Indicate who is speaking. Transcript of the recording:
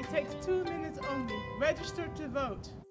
Speaker 1: It takes 2 minutes only. Register to vote.